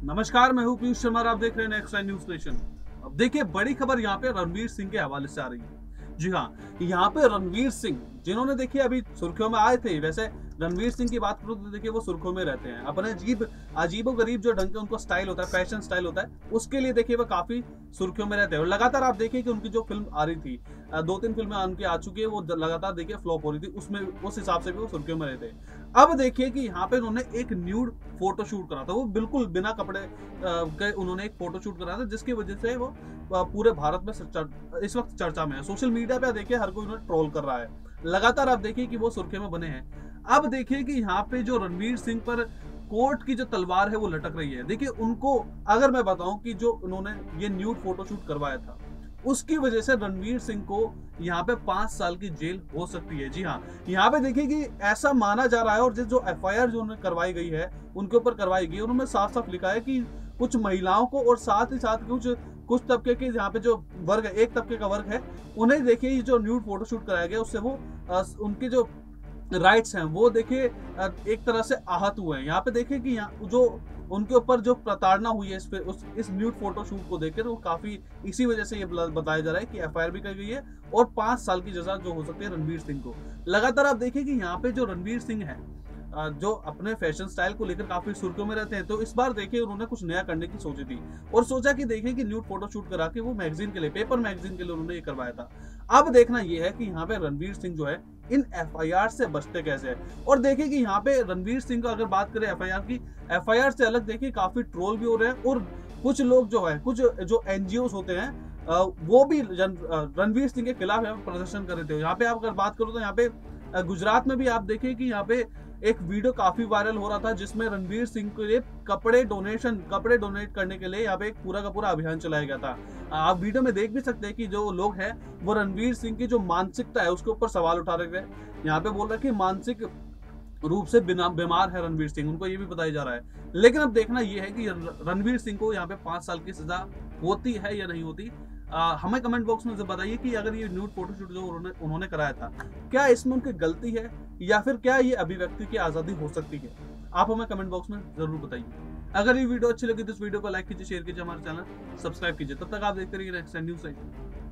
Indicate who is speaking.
Speaker 1: नमस्कार, मैं हूं पीयूष शर्मा और आप देख रहे हैं नेक्स्ट न्यूज नेशन। अब देखिए, बड़ी खबर यहाँ पे रणवीर सिंह के हवाले से आ रही है। जी हाँ, यहाँ पे रणवीर सिंह जिन्होंने देखिए अभी सुर्खियों में आए थे। वैसे रणवीर सिंह की बात करूं तो देखिए वो सुर्खियों में रहते हैं। अपने अजीबो गरीब जो ढंग का उनको स्टाइल होता है, फैशन स्टाइल होता है, उसके लिए देखिए वो काफी सुर्खियों में रहते हैं। और लगातार आप देखिए कि उनकी जो फिल्म आ रही थी, 2-3 फिल्में उनकी आ चुकी है, वो लगातार देखिए फ्लॉप हो रही थी, उसमें उस हिसाब से भी वो सुर्खियों में रहते हैं। अब देखिए कि यहाँ पे उन्होंने एक न्यूड फोटो शूट करा था, वो बिल्कुल बिना कपड़े के उन्होंने एक फोटो शूट करा था, जिसकी वजह से वो पूरे भारत में इस वक्त चर्चा में है। सोशल मीडिया पे देखिए हर कोई उन्हें ट्रोल कर रहा है। लगातार आप देखिए कि वो सुर्खियों में बने हैं। अब देखिए कि यहाँ पे जो रणवीर सिंह पर कोर्ट की जो तलवार है वो लटक रही है। देखिए उनको, अगर मैं बताऊं कि जो उन्होंने ये न्यूड फोटोशूट करवाया था, उसकी वजह से रणवीर सिंह को यहाँ पे 5 साल की जेल हो सकती है। जी हाँ, यहाँ पे देखिए कि ऐसा माना जा रहा है। और जो एफआईआर जो उन्हें करवाई गई है, उनके ऊपर करवाई गई, उन्होंने साफ साफ लिखा है कि कुछ महिलाओं को और साथ ही साथ कुछ तबके के, यहाँ पे जो वर्ग है, एक तबके का वर्ग है, उन्हें देखिए ये जो न्यूड फोटोशूट कराया गया, उससे वो उनके जो राइट्स हैं वो देखिए एक तरह से आहत हुए हैं। यहाँ पे देखिए कि यहाँ जो उनके ऊपर जो प्रताड़ना हुई है इस न्यूड फोटोशूट को देखकर, वो काफी इसी वजह से ये बताया जा रहा है कि एफआईआर भी की गई है और 5 साल की सजा जो हो सकती है रणवीर सिंह को। लगातार आप देखिए कि यहाँ पे जो रणवीर सिंह है, जो अपने फैशन स्टाइल को लेकर काफी सुर्खियों में रहते हैं, तो इस बार देखिए उन्होंने कुछ नया करने की सोची थी और सोचा कि देखिए कि न्यूड फोटोशूट करा के वो मैगजीन के लिए, पेपर मैगजीन के लिए उन्होंने ये करवाया था। अब देखना ये है कि यहाँ पे रणवीर सिंह जो है इन एफआईआर से बचते कैसे है। और देखिए कि यहाँ पे रणवीर सिंह का अगर बात करें एफआईआर की, एफआईआर से अलग देखिए काफी ट्रोल भी हो रहे हैं। और कुछ लोग जो है, कुछ जो एनजीओ होते हैं, वो भी रणवीर सिंह के खिलाफ यहाँ पे प्रदर्शन कर रहे थे। यहाँ पे आप अगर बात करो तो यहाँ पे गुजरात में भी आप देखिए कि यहाँ पे एक वीडियो काफी वायरल हो रहा था, जिसमें रणवीर सिंह के लिए कपड़े डोनेट करने के लिए यहाँ पे एक पूरा का पूरा अभियान चलाया गया था। आप वीडियो में देख भी सकते हैं कि जो लोग हैं वो रणवीर सिंह की जो मानसिकता है उसके ऊपर सवाल उठा रहे थे। यहाँ पे बोल रहे कि मानसिक रूप से बीमार है रणवीर सिंह, उनको ये भी बताया जा रहा है। लेकिन अब देखना ये है कि रणवीर सिंह को यहाँ पे 5 साल की सजा होती है या नहीं होती। हमें कमेंट बॉक्स में बताइए कि अगर ये न्यूड फोटोशूट जो उन्होंने कराया था, क्या इसमें उनकी गलती है या फिर क्या ये अभिव्यक्ति की आजादी हो सकती है। आप हमें कमेंट बॉक्स में जरूर बताइए। अगर ये वीडियो अच्छी लगी तो इस वीडियो को लाइक कीजिए, शेयर कीजिए, हमारे चैनल सब्सक्राइब कीजिए। तब तक आप देखते रहिए नेक्स्ट न्यूज़।